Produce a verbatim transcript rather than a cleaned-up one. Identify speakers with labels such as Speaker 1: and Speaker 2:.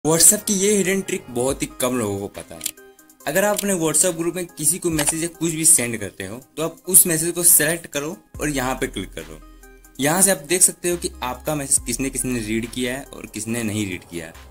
Speaker 1: WhatsApp की ये hidden trick बहुत ही कम लोगों को पता है। अगर आप अपने व्हाट्सएप ग्रुप में किसी को मैसेज या कुछ भी सेंड करते हो तो आप उस मैसेज को सेलेक्ट करो और यहाँ पे क्लिक करो। यहाँ से आप देख सकते हो कि आपका मैसेज किसने किसने रीड किया है और किसने नहीं रीड किया है।